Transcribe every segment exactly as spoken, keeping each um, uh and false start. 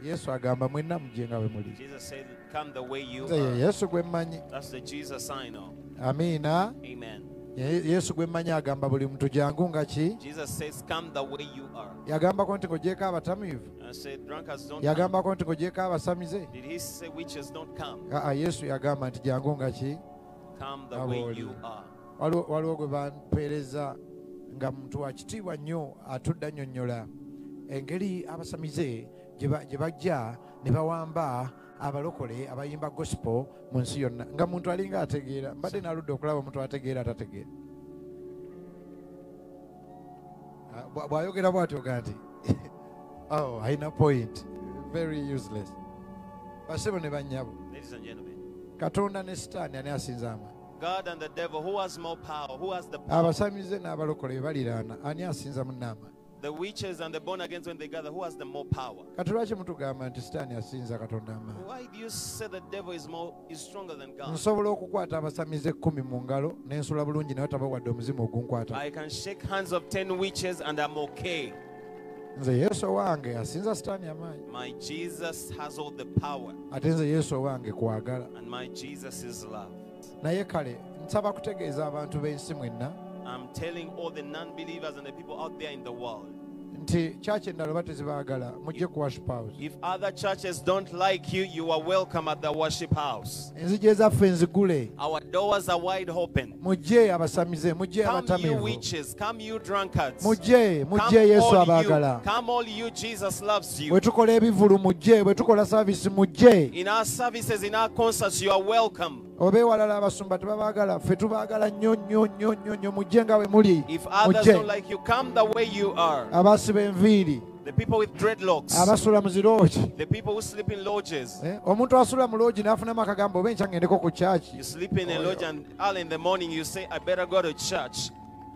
Yesu agamba mwenna mujje nga bwe muli. Jesus said, come the way you Nze ye are. Yesu gwe mmanyi. That's the Jesus I know. Amiina. Amen. Yesu gwe mmanyi agamba buli muntu jangu nga ki. Jesus says, come the way you are. Yagambako nti ng'ogyeko abatamiivu. I said, drunkards don't Yagambako come. nti ng'ogyeko abasamize. Did he say witches don't come? Aa, Yesu yagamba nti jangu nga ki. Come the way you are. Waliwo gwe bampeereza nga muntu wa kitiibwa nnyo atudde annyonnyola engeri abasamize gye bajja ne bawamba abalokole abayimba gospel mu nsi yonna nga muntu alinga ategeera. Mbadde naludde okulaba omuntu ategeera atategeera. Bw'ayogera bw'atyo ga nti oh, alina point. Very useless. Basebo ne bannyabo. Ladies and gentlemen, Katonda ne Sitaani ani asinzaama? God and the devil, who has more power? Who has the power? Abasamize n'abalokole baliraana ani asinza munnaama? The witches and the born again when they gather, who has the more power? Kati lwaki mutugamba nti Sitaani asinza Katonda amaanyi? Why do you say the devil is more is stronger than God? Nsobola okukwata abasamize ekkumi mu ngalo n'ensula bulungi naye tabawadde omuzimu ogunkwata. I can shake hands of ten witches and I'm okay. Nze Yesu wange asinza Sitaani amaanyi. My Jesus has all the power. Ate nze Yesu wange kwagala. And my Jesus is love. Naye kale nsaba kutegeeza abantu b'ensi mwenna. I'm telling all the non-believers and the people out there in the world. Nti church endala bate zibaagala mujje ku worship house. If other churches don't like you, you are welcome at the worship house. Enzigi ezaffe nzigule. Our doors are wide open. Mujje abasamize, mujje Come you abatamiivu. witches, come you drunkards. Mujje, mujje Come Yesu all abaagala. you, come all you, Jesus loves you. Bwe tukola ebivulu mujje, bwe tukola service mujje. In our services, in our concerts, you are welcome. Obeewalala abasumba tebabaagala, ffe tubaagala nnyo nnyo nnyo nnyo nnyo mujje nga bwe muli. If others don't like you, come the way you are. Abasiba enviiri. The people with dreadlocks. Abasula mu ziroogi. The people who sleep in lodges. Eh, omuntu asula mu loogi n'afunamu akagamba oba enkya ngendeko ku church. You sleep in a lodge and early in the morning you say, I better go to church.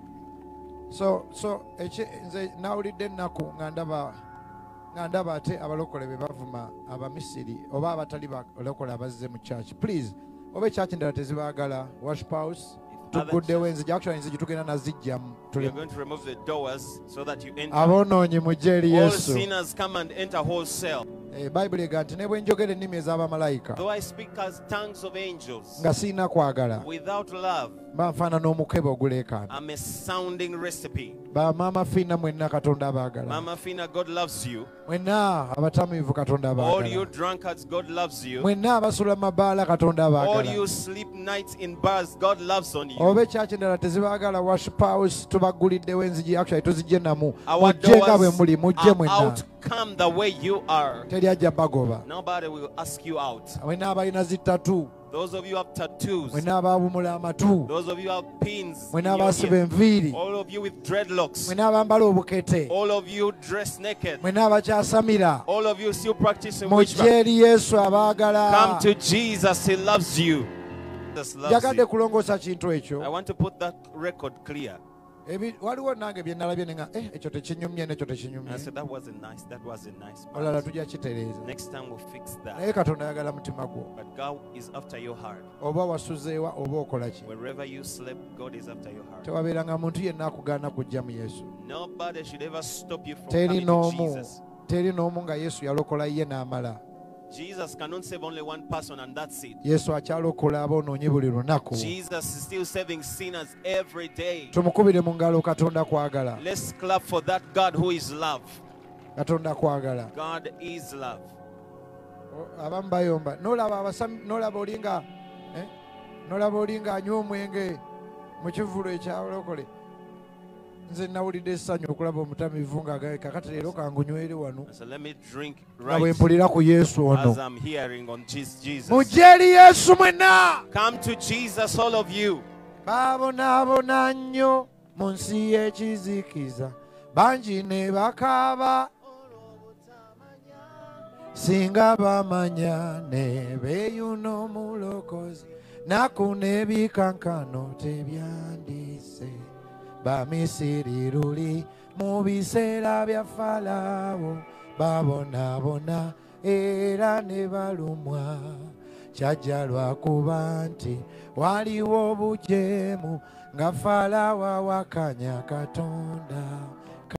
So, so nze nawulidde ennaku nga ndaba nga ndaba ate abalokole be bavuma abamisiri oba abatali balokole abazze mu church. Please, oba church endala tezibaagala worship house. Tuguddewo enzigi, actually enzigi tugenda nazijjamu. We are going to remove the doors so that you enter. Aboonoonyi mujje eri All Yesu. sinners come and enter wholesale. Bayibuli ega nti ne bwe njogera ennimi ez'abamalayika Though I speak as tongues of angels, nga siina kwagala without love, mba nfaanana omukebe oguleekaana. I'm a sounding recipe. Bamaama Fiina mwenna Katonda abaagala. Mama Fina, God loves you. Mwenna abatamiivu Katonda All you abaagala. drunkards, God loves you. Mwenna abasula mu mabaala Katonda All abaagala. you sleep nights in bars, God loves on you. Oba ekyaki endala tezibaagala worship house tubaguliddewo enzigi actually tuzijje namu. Our Mujje nga bwe doors muli, mujje are mwenna. out. Come the way you are. Teri ajja bagoba. Nobody will ask you out. Mwenna abalina zittatu. Those of you have tattoos. Mwenna abaabumula amatu. Those of you have pins. in Mwenna your abasiba ear. enviiri. All of you with dreadlocks. Mwenna abambala obukete. All of you dress naked. Mwenna abakyasamira. All of you still practicing Mujje witchcraft. eri Yesu abaagala. Come to Jesus, He loves you. Jesus loves Njagadde you. kulongoosa kintu I ekyo. want to put that record clear. Ebi- Waliwo nange bye nalabye ne nga eh ekyo tekinyumye n'ekyo I tekinyumye. said, that wasn't nice. That wasn't nice. Olala But tujja kitereeza. next time we'll fix that. Naye Katonda ayagala mutima gwo. But God is after your heart. Oba wasuzeewa oba okola ki. Wherever you slept, God is after your heart. Tewabeeranga muntu yenna akugaana kujja mu Yesu. Nobody should ever stop you from Teri coming to n'omu. Jesus. Teri n'omu nga Yesu yalokola ye n'amala. Jesus cannot save only one person and that's it. Yesu akyalokola aboonoonyi buli lunaku. Jesus is still saving sinners every day. Tumukubire mu ngalo Katonda kwagala. Let's clap for that God who is love. Katonda kwagala. God is love. O- Abamu bayomba. N'olaba abasami, n'olaba olinga eh? N'olaba olinga anywa omwenge mu kivulo ekyalokole. Nze nawulidde essanyu okulaba omutamiivu ng'agambye kakati leero kangunywere wano. So let me drink Nga bwe right mpulira ku Yesu ono. as I'm hearing on Jesus. Jesus. Mujje eri Yesu mwenna. Come to Jesus, all of you. Baabonaabona nnyo mu nsi y'ekizikiza. Bangi ne bakaaba. Singa bamanya ne beeyuna omulokozi. Naku n'ebikankano tebyandise. Bamisiri luli mu biseera bya Falaawo. Babonaabona era ne balumwa. Kyajja lwakuba nti waliwo obujeemu nga Falaawo awakanya Katonda.